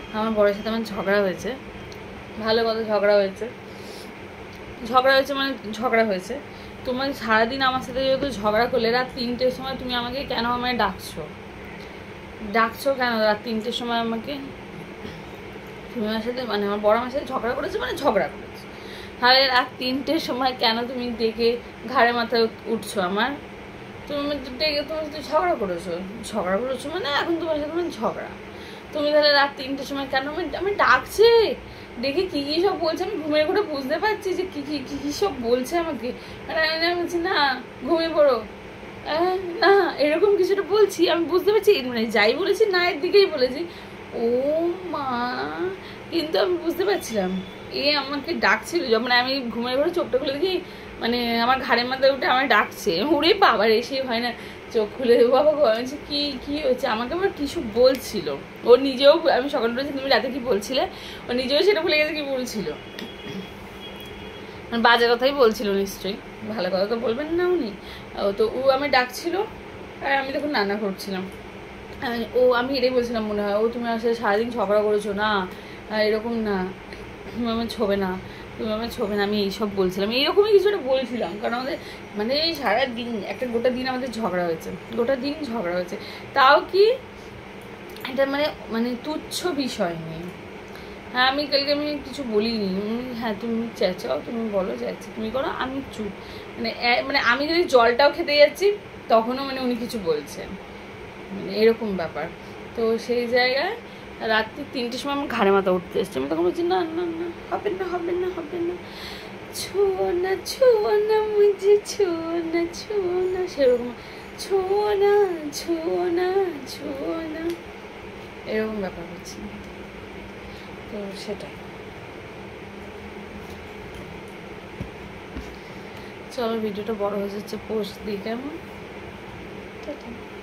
আমার বরের সাথে আমার ঝগড়া হয়েছে, ভালো কথা ঝগড়া হয়েছে মানে ঝগড়া হয়েছে। তোমার সারাদিন আমার সাথে যেহেতু ঝগড়া করলে, রাত 3টের সময় তুমি আমাকে কেন আমায় ডাকছো কেন রাত 3টের সময় আমাকে? তুমি আমার সাথে মানে আমার বড় আমার সাথে ঝগড়া করেছে মানে ঝগড়া করেছে, তাহলে রাত 3টের সময় কেন তুমি ডেকে ঘাড়ে মাথায় উঠছো আমার? তুমি ডেকে তোমার সাথে ঝগড়া করেছো মানে এখন তোমার সাথে মানে ঝগড়া। তুমি তাহলে রাত 3টের সময় কেন আমি ডাকছে, ডেকে কী কী সব বলছে, আমি ঘুমিয়ে ঘুরে বুঝতে পারছি যে কী কী কী কী সব বলছে আমাকে। আর আমি বলছি না ঘুমিয়ে পড়ো, না এরকম কিছুটা বলছি, আমি বুঝতে পারছি মানে যাই বলেছি না এর দিকেই বলেছি। ও মা, কিন্তু আমি বুঝতে পারছিলাম এ আমাকে ডাকছিল যখন আমি ঘুমিয়ে ঘুরে চোখটা খুলে দেখি মানে আমার ঘাড়ের মাথায় উঠে আমার ডাকছে। ওরে বাবার এসে হয় না চোখ খুলে বাবা গো, আমি কি কি হয়েছে, আমাকে আবার কিছু বলছিল। ও নিজেও, আমি সকাল বলেছি তুমি রাতে কি বলছিলে, ও নিজেও সেটা ভুলে গেছে কি বলছিল, মানে বাজে কথাই বলছিল নিশ্চয়ই, ভালো কথা তো বলবেন না উনি। তো ও আমি ডাকছিল আর আমি তখন রান্না করছিলাম। আমি এটাই বলছিলাম মনে হয়, তুমি আসলে সারাদিন ঝগড়া করেছো না, এরকম না, তুমি আমার ছোবে না, আমি এইসব বলছিলাম, এইরকমই কিছুটা বলছিলাম। কারণ আমাদের মানে এই সারাদিন একটা গোটা দিন আমাদের ঝগড়া হয়েছে, তাও কি এটা মানে মানে তুচ্ছ বিষয় নেই। হ্যাঁ আমি কালকে আমি কিছু বলিনি, হ্যাঁ তুমি চেঁচাও, তুমি বলো যাচ্ছি তুমি করো, আমি চুপ। মানে মানে আমি যদি জলটাও খেতে যাচ্ছি তখনও মানে উনি কিছু বলছেন, মানে এরকম ব্যাপার। তো সেই জায়গায় রাত্রি 3টের সময় আমার ঘাড়ে মাথা উঠতে এসছে, আমি তখন বলছি না না না হবে না, ছুঁয়ো না মুঝে ছুঁয়ো না, সেরকম ছুঁয়ো না এরকম ব্যাপার হচ্ছে। তো সেটাই, চলো ভিডিওটা বড় হয়ে যাচ্ছে, পোস্ট দিই কেমন।